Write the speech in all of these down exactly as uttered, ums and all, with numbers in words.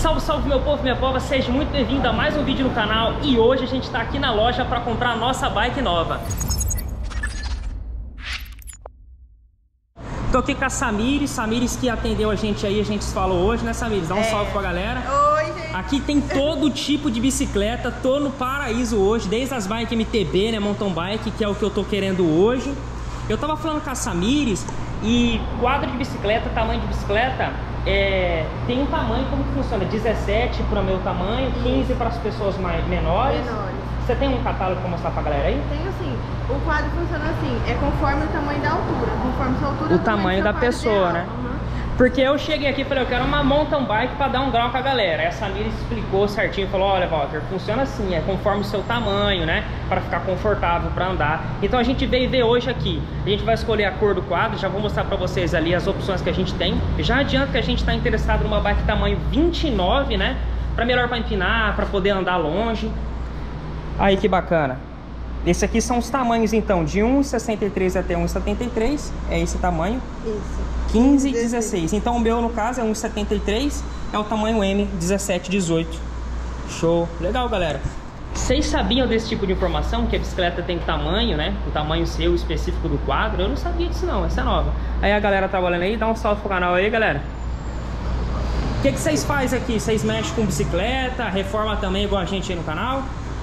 Salve, salve meu povo, minha pova, seja muito bem-vindo a mais um vídeo no canal. E hoje a gente tá aqui na loja para comprar a nossa bike nova. Tô aqui com a Samires, Samires que atendeu a gente aí, a gente falou hoje, né Samires? Dá um é. salve pra galera. Oi, gente. Aqui tem todo tipo de bicicleta, tô no paraíso hoje, desde as bikes M T B, né, mountain bike, que é o que eu tô querendo hoje. Eu tava falando com a Samires e quadro de bicicleta, tamanho de bicicleta, é, tem um tamanho, como que funciona? dezessete para o meu tamanho, quinze para as pessoas mais menores. menores. Você tem um catálogo para mostrar pra galera aí? Tenho sim. O quadro funciona assim, é conforme o tamanho da altura, conforme sua altura, o tamanho da pessoa, né? Uhum. Porque eu cheguei aqui e falei, eu quero uma mountain bike para dar um grau com a galera. Aí a Samira explicou certinho, falou, olha Walter, funciona assim, é conforme o seu tamanho, né? Para ficar confortável para andar. Então a gente veio ver hoje aqui. A gente vai escolher a cor do quadro, já vou mostrar para vocês ali as opções que a gente tem. Já adianto que a gente está interessado numa bike tamanho vinte e nove, né? Para melhor para empinar, para poder andar longe. Aí que bacana. Esse aqui são os tamanhos então, de um e sessenta e três até um e setenta e três, é esse tamanho. Isso. quinze e dezesseis. Então o meu no caso é um e setenta e três, é o tamanho M, dezessete, dezoito. Show. Legal, galera. Vocês sabiam desse tipo de informação, que a bicicleta tem tamanho, né? O tamanho seu específico do quadro? Eu não sabia disso não, essa é nova. Aí a galera tá olhando aí, dá um salve pro canal aí, galera. O que que vocês fazem aqui? Vocês mexem com bicicleta, reforma também igual a gente aí no canal?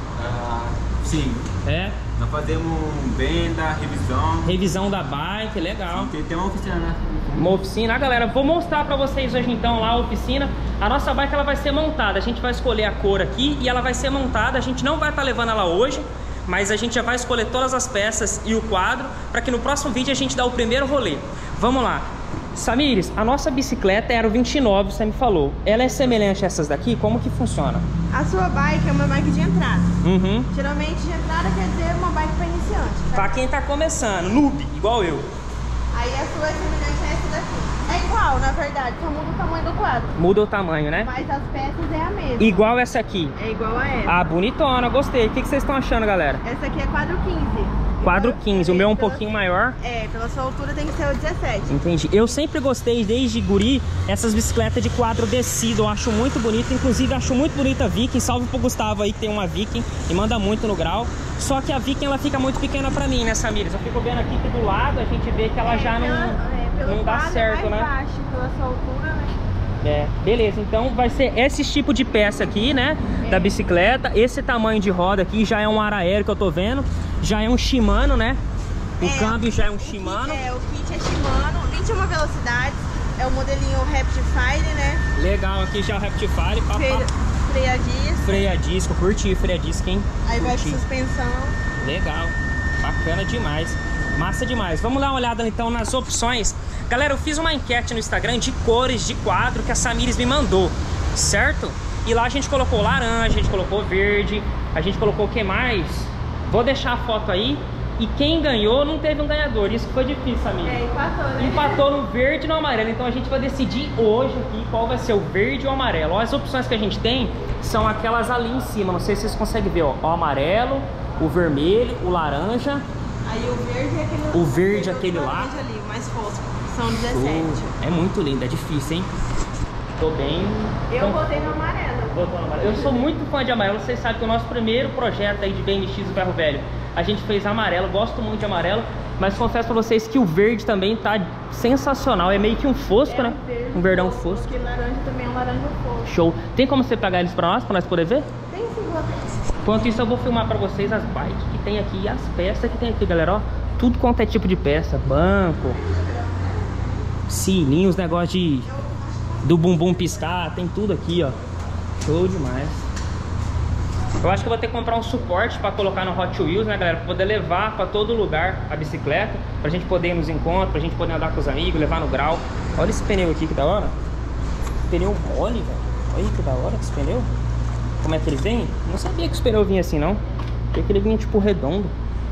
Ah, sim. É? Nós fazemos venda, revisão. Revisão da bike, legal. Sim, tem uma oficina, né? Uma oficina. Ah, galera, vou mostrar pra vocês hoje então lá a oficina. A nossa bike ela vai ser montada. A gente vai escolher a cor aqui e ela vai ser montada. A gente não vai estar levando ela hoje, mas a gente já vai escolher todas as peças e o quadro para que no próximo vídeo a gente dá o primeiro rolê. Vamos lá. Samires, a nossa bicicleta era o vinte e nove, você me falou. Ela é semelhante a essas daqui? Como que funciona? A sua bike é uma bike de entrada. Uhum. Geralmente de entrada quer dizer uma bike para iniciante. Certo? Pra quem tá começando, noob, igual eu. Aí a sua é semelhante a essa daqui. É igual, na verdade, só muda o tamanho do quadro. Muda o tamanho, né? Mas as peças é a mesma. Igual essa aqui. É igual a essa. Ah, bonitona, gostei. O que que vocês estão achando, galera? Essa aqui é quadro quinze. Quadro quinze, o meu é um pela, pouquinho maior. É, pela sua altura tem que ser o dezessete. Entendi. Eu sempre gostei, desde guri, essas bicicletas de quadro descido. Eu acho muito bonito. Inclusive, acho muito bonita a Viking. Salve pro Gustavo aí, que tem uma Viking e manda muito no grau. Só que a Viking, ela fica muito pequena pra mim, né, Samires? Eu fico vendo aqui que do lado a gente vê que ela é, já não, é, não dá certo, mais né? Baixo, pela sua altura, né? É, beleza, então vai ser esse tipo de peça aqui, né, é. da bicicleta. Esse tamanho de roda aqui já é um ar aéreo que eu tô vendo. Já é um Shimano, né? O é, câmbio já é um Shimano. Kit, é, o kit é Shimano, vinte e uma velocidades. É o modelinho Raptifire, né? Legal, aqui já é o Raptifire. Freia, freia disco. Freia disco, curti freia disco, hein? Aí curti. vai de suspensão. Legal, bacana demais. Massa demais. Vamos dar uma olhada então nas opções. Galera, eu fiz uma enquete no Instagram de cores de quadro que a Samires me mandou, certo? E lá a gente colocou laranja, a gente colocou verde, a gente colocou o que mais? Vou deixar a foto aí. E quem ganhou não teve um ganhador. Isso que foi difícil, amigo. É, empatou, né? Empatou no verde e no amarelo. Então a gente vai decidir hoje aqui qual vai ser o verde ou o amarelo. Ó, as opções que a gente tem são aquelas ali em cima. Não sei se vocês conseguem ver, ó. O amarelo, o vermelho, o laranja. Aí o verde é aquele, o verde é aquele lá. Ali, o mais fosco. São dezessete. Uh, é muito lindo, é difícil, hein? Tô bem. Eu então, botei no amarelo. Botou no amarelo. Eu sou muito fã de amarelo. Vocês sabem que o nosso primeiro projeto aí de B M X do Ferro Velho, a gente fez amarelo. Gosto muito de amarelo. Mas confesso pra vocês que o verde também tá sensacional. É meio que um fosco, é, né? Um, verde, um verdão fosco. Porque laranja também é um laranja fosco. Show. Tem como você pegar eles pra nós, pra nós poder ver? Tem sim, vou ter. Enquanto isso eu vou filmar pra vocês as bikes que tem aqui e as peças que tem aqui, galera. Ó, tudo quanto é tipo de peça. Banco, sininhos, negócio de do bumbum piscar, tem tudo aqui, ó. Show demais. Eu acho que eu vou ter que comprar um suporte pra colocar no Hot Wheels, né, galera? Pra poder levar pra todo lugar a bicicleta, pra gente poder ir nos encontros, pra gente poder andar com os amigos, levar no grau. Olha esse pneu aqui, que da hora. Pneu mole, velho. Olha que da hora esse pneu. Como é que ele vem? Não sabia que os pneus vinham assim, não. Achei que ele vinha tipo redondo.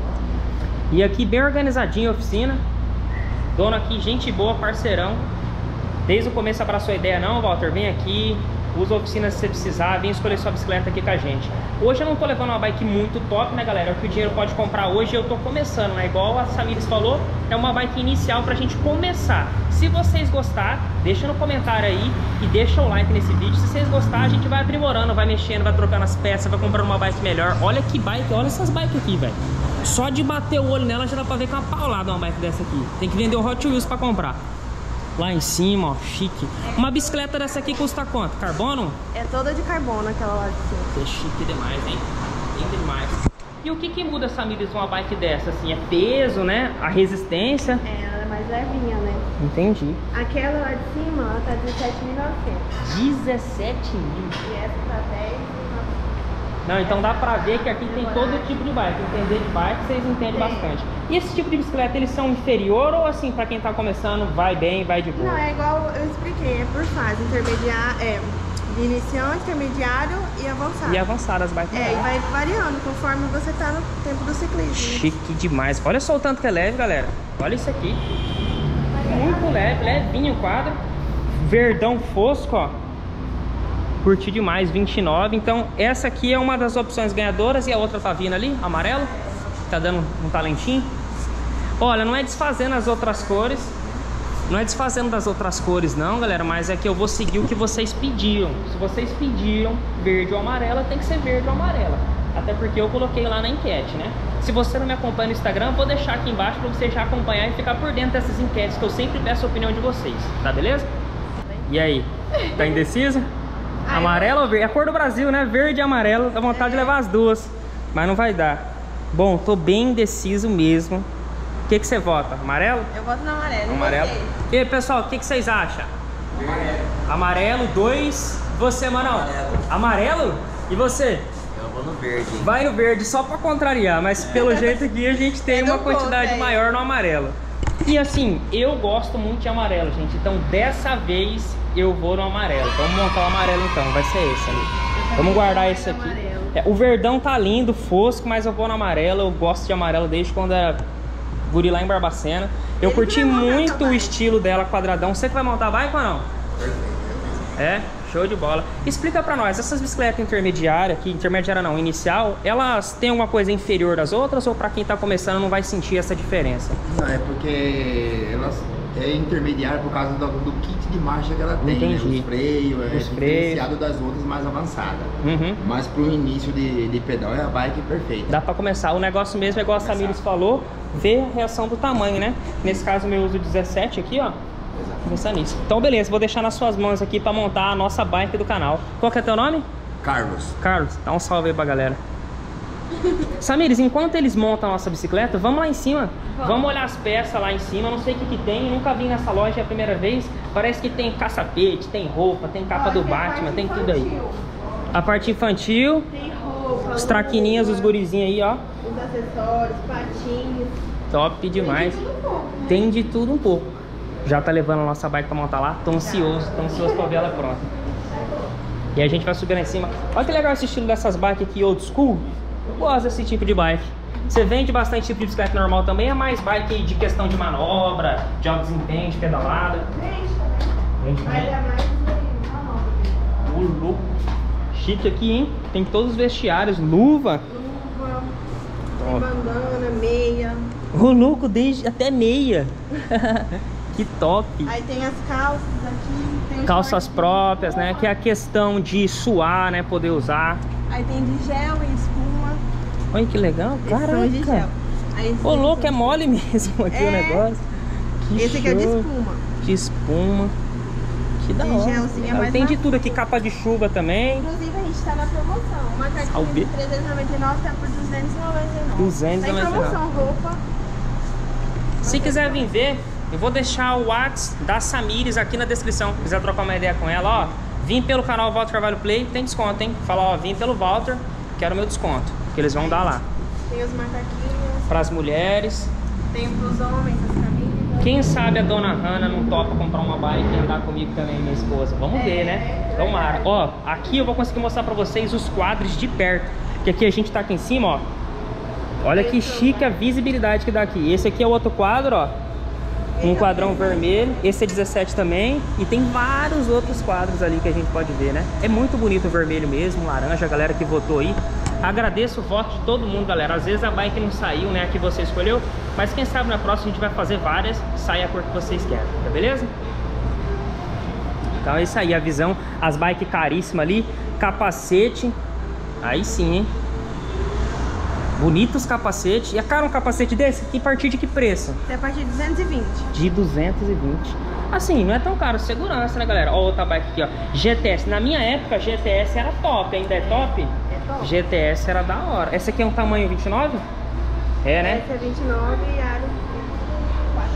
E aqui bem organizadinho a oficina. Dono aqui, gente boa, parceirão. Desde o começo abraçou a ideia, não, Walter, vem aqui, usa a oficina se você precisar, vem escolher sua bicicleta aqui com a gente. Hoje eu não tô levando uma bike muito top, né, galera? É o que o dinheiro pode comprar hoje, eu tô começando, né? Igual a Samires falou, é uma bike inicial pra gente começar. Se vocês gostarem, deixa no comentário aí e deixa o like nesse vídeo. Se vocês gostarem, a gente vai aprimorando, vai mexendo, vai trocando as peças, vai comprando uma bike melhor. Olha que bike, olha essas bikes aqui, velho. Só de bater o olho nela já dá pra ver que é uma paulada uma bike dessa aqui. Tem que vender o Hot Wheels pra comprar. Lá em cima, ó, chique. Uma bicicleta dessa aqui custa quanto? Carbono? É toda de carbono aquela lá de cima. É chique demais, hein? Lindo demais. E o que que muda, Samires, uma bike dessa? Assim, é peso, né? A resistência? É, ela é mais levinha, né? Entendi. Aquela lá de cima, ela tá dezessete mil e novecentos. dezessete mil. E essa tá dez mil e novecentos. Não, então dá pra ver que aqui tem todo tipo de bike. Entender de bike, vocês entendem bastante. E esse tipo de bicicleta, eles são inferior ou assim, pra quem tá começando, vai bem, vai de boa? Não, é igual eu expliquei, é por fase, intermediário, é, de iniciante, intermediário e avançado. E avançar as bikes. É, e vai variando conforme você tá no tempo do ciclismo. Chique demais. Olha só o tanto que é leve, galera. Olha isso aqui. Muito leve, levinho o quadro. Verdão fosco, ó. Curti demais, vinte e nove. Então essa aqui é uma das opções ganhadoras. E a outra tá vindo ali, amarelo. Tá dando um talentinho. Olha, não é desfazendo as outras cores. Não é desfazendo das outras cores não, galera. Mas é que eu vou seguir o que vocês pediram. Se vocês pediram verde ou amarela, tem que ser verde ou amarela. Até porque eu coloquei lá na enquete, né? Se você não me acompanha no Instagram, eu vou deixar aqui embaixo para você já acompanhar e ficar por dentro dessas enquetes, que eu sempre peço a opinião de vocês. Tá beleza? E aí? Tá indecisa? Amarelo ou verde? É a cor do Brasil, né? Verde e amarelo. Dá vontade de levar as duas. Mas não vai dar. Bom, tô bem indeciso mesmo. O que que você vota? Amarelo? Eu voto no amarelo. Amarelo. E E aí, pessoal, o que que vocês acham? Verde. Amarelo, dois. Você, Manão? Amarelo. Amarelo? E você? Eu vou no verde. Vai no verde só pra contrariar, mas pelo jeito aqui a gente tem É uma do quantidade ponto, é. maior no amarelo. E assim, eu gosto muito de amarelo, gente. Então dessa vez eu vou no amarelo. Vamos montar o amarelo então, vai ser esse ali. Vamos guardar esse aqui. É, o verdão tá lindo, fosco, mas eu vou no amarelo. Eu gosto de amarelo desde quando era guri lá em Barbacena. Eu Ele curti vai montar muito essa o bike. estilo dela, quadradão. Você que vai montar a bike ou não? Perfeito. É, show de bola. Explica pra nós, essas bicicletas intermediárias aqui, intermediária não, inicial, elas têm alguma coisa inferior das outras ou pra quem tá começando não vai sentir essa diferença? Não, é porque elas é intermediária por causa do, do kit de marcha que ela tem, né? Entendi. Os freios, é Os diferenciado das outras mais avançadas. Uhum. Mas pro início de, de pedal é a bike perfeita. Dá pra começar. O negócio mesmo é igual a Samires falou, ver a reação do tamanho, né? Nesse caso eu uso dezessete aqui, ó. Exato. Pensar nisso. Então beleza, vou deixar nas suas mãos aqui pra montar a nossa bike do canal. Qual que é teu nome? Carlos. Carlos, dá um salve aí pra galera. Samires, enquanto eles montam a nossa bicicleta, vamos lá em cima. Vamos, vamos olhar as peças lá em cima. Não sei o que que tem, nunca vim nessa loja, é a primeira vez. Parece que tem caçapete, tem roupa, tem capa Ó, do tem a Batman, parte tem tudo infantil. aí. A parte infantil, tem roupa, os traquininhos, os gurizinhos aí, ó. os acessórios, patins. Top demais. Tem de tudo um pouco. Tem de tudo um pouco. Já tá levando a nossa bike pra montar lá. Tô ansioso, tô ansioso pra ver ela pronta. E a gente vai subir lá em cima. Olha que legal esse estilo dessas bikes aqui, old school. Eu gosto desse tipo de bike. Você vende bastante tipo de bicicleta normal também, é mais bike de questão de manobra, de alto desempenho, de pedalada. Vende Mas também. é mais uma nova. Ô, louco. Chique aqui, hein? Tem todos os vestiários, luva. Luva, Top. bandana, meia. Ô, louco, desde até meia. Que top. Aí tem as calças aqui. Tem os Calças shortinhos. próprias, né? Que é a questão de suar, né? Poder usar. Aí tem de gel e espuma. Olha que legal, Esses são de gel. caraca. Aí Ô, esses louco, são- é mole mesmo aqui o É. negócio. Que Esse aqui é de show. espuma. De espuma. Que da De hora. gelzinho, Legal. mas Tem na- de tudo aqui, capa de chuva também. Inclusive a gente tá na promoção. Uma cartinha Salve. de trezentos e noventa e nove tá por duzentos e noventa e nove. duzentos e noventa e nove. Tem promoção, roupa. Se quiser vir ver, eu vou deixar o WhatsApp da Samires aqui na descrição. Se quiser trocar uma ideia com ela, ó. Vim pelo canal Walter Carvalho Play, tem desconto, hein? Fala, ó, vim pelo Walter, quero meu desconto. Que eles vão dar lá. Tem os macaquinhos. Para as mulheres. Tem pros homens, as camisas. Quem sabe a dona Hanna não topa comprar uma bike e andar comigo também, minha esposa. Vamos ver, né? Tomara. Ó, aqui eu vou conseguir mostrar pra vocês os quadros de perto. Que aqui a gente tá aqui em cima, ó. Olha que chique a visibilidade que dá aqui. Esse aqui é o outro quadro, ó. Um quadrão vermelho. Esse é dezessete também. E tem vários outros quadros ali que a gente pode ver, né? É muito bonito o vermelho mesmo, laranja, a galera que votou aí. Agradeço o voto de todo mundo, galera. Às vezes a bike não saiu, né, a que você escolheu, mas quem sabe na próxima a gente vai fazer várias, sai a cor que vocês querem, tá beleza? Então é isso aí, a visão, as bikes caríssimas ali, capacete, aí sim, hein? Bonitos capacetes. E é caro um capacete desse? Que a partir de que preço? É a partir de duzentos e vinte. De duzentos e vinte. Assim, não é tão caro, segurança, né, galera? Ó, outra bike aqui, ó, G T S. Na minha época, G T S era top, ainda é top? É top. G T S era da hora. Essa aqui é um tamanho vinte e nove? É, né? Essa é vinte e nove e aro quatro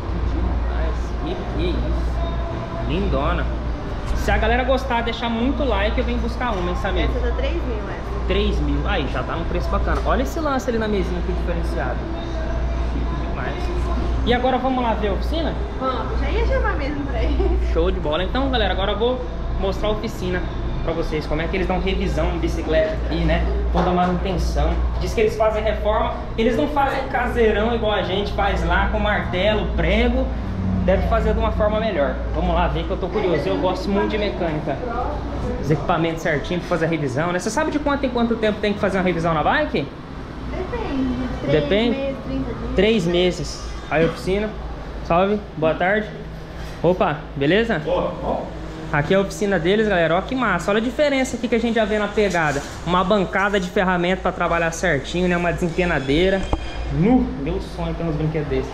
Mas, que que é isso? Lindona. Se a galera gostar, deixar muito like, eu venho buscar uma, hein, Samir? Essa dá três mil, essa. três mil. Aí, já tá num preço bacana. Olha esse lance ali na mesinha aqui diferenciado. Chique demais. E agora vamos lá ver a oficina? Vamos, já ia chamar mesmo pra ele. Show de bola. Então, galera, agora eu vou mostrar a oficina pra vocês. Como é que eles dão revisão em bicicleta aqui, né? Toda a manutenção. Diz que eles fazem reforma. Eles não fazem caseirão igual a gente faz lá, com martelo, prego. Deve fazer de uma forma melhor. Vamos lá ver que eu tô curioso. Eu gosto muito de mecânica. Os equipamentos certinho pra fazer a revisão, né? Você sabe de quanto em quanto tempo tem que fazer uma revisão na bike? Depende. Três Depende? meses, trinta dias. Três meses. Aí, oficina. Salve, boa tarde. Opa, beleza? Aqui é a oficina deles, galera. Ó que massa. Olha a diferença aqui que a gente já vê na pegada. Uma bancada de ferramenta pra trabalhar certinho, né? Uma desempenadeira. Nu, meu sonho ter uns brinquedos desses.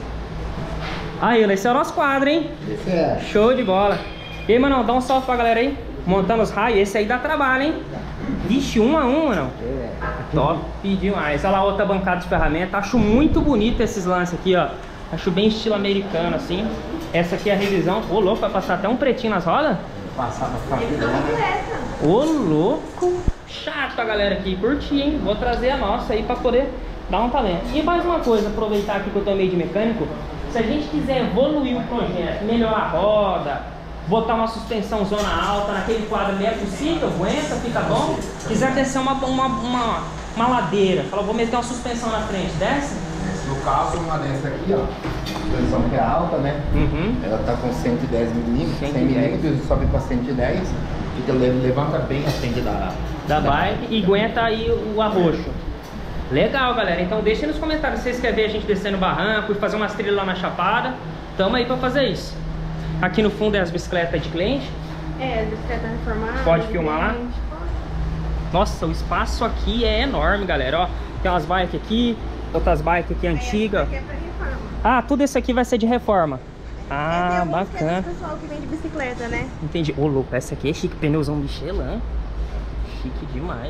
Aí, esse é o nosso quadro, hein? Esse é. Show de bola. E aí, mano, dá um salve pra galera aí. Montando os raios. Esse aí dá trabalho, hein? Vixe, um a um, mano. É. Top demais. Olha lá outra bancada de ferramenta. Acho muito bonito esses lances aqui, ó. Acho bem estilo americano, assim. Essa aqui é a revisão. Ô, louco, vai passar até um pretinho nas rodas? Passar pra ficar Eles dão filmando. direto. Ô, louco. Chato a galera aqui. Curti, hein? Vou trazer a nossa aí pra poder dar um talento. E mais uma coisa, aproveitar aqui que eu tô meio de mecânico. Se a gente quiser evoluir o projeto, melhorar a roda, botar uma suspensão zona alta naquele quadro ali, é possível, aguenta, fica bom. Quiser descer uma, uma, uma, uma ladeira, fala, vou meter uma suspensão na frente, desce? No caso, uma dessa aqui, ó. Suspensão que é alta, né? Uhum. Ela tá com cento e dez milímetros, cento e cem dez. milímetros, sobe pra cento e dez. Então levanta bem a frente da, Da bike e aguenta aí o arroxo. Legal, galera. Então deixa aí nos comentários se vocês querem ver a gente descendo o barranco e fazer umas trilhas lá na Chapada. Tamo aí pra fazer isso. Aqui no fundo é as bicicletas de cliente. É, as bicicletas reformadas. Pode filmar lá? gente, pode. Nossa, o espaço aqui é enorme, galera. Ó, tem umas bikes aqui, outras bikes aqui Aí, antigas. essa aqui é pra reforma. Ah, tudo isso aqui vai ser de reforma. É, tem Ah, alguns que é bacana. do pessoal que vende bicicleta, né? Entendi. Ô, louco, essa aqui é chique. Pneuzão Michelin. Chique demais.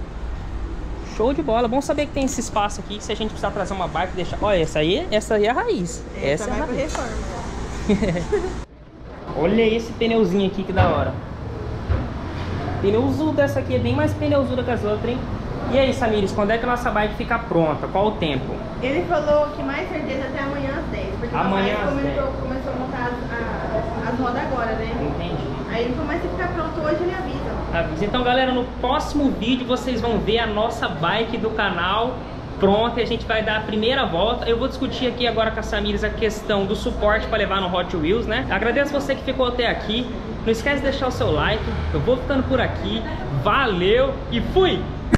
Show de bola. Bom saber que tem esse espaço aqui. Se a gente precisar trazer uma bike, deixar. Olha, essa aí, essa aí é a raiz. Essa, Essa é a vai pra raiz. reforma. Olha esse pneuzinho aqui que da hora. Pneuzudo, essa aqui é bem mais pneuzuda que as outras, hein? E aí, Samires, quando é que a nossa bike fica pronta? Qual o tempo? Ele falou que mais certeza até amanhã às dez. Porque Amanhã o papai às começou, dez. começou a montar as, a- as rodas agora, né? Entendi. Aí ele começa a ficar pronto hoje, ele avisa. Avisa. Então, galera, no próximo vídeo vocês vão ver a nossa bike do canal pronta e a gente vai dar a primeira volta. Eu vou discutir aqui agora com a Samires a questão do suporte para levar no Hot Wheels, né? Agradeço você que ficou até aqui. Não esquece de deixar o seu like. Eu vou ficando por aqui. Valeu e fui!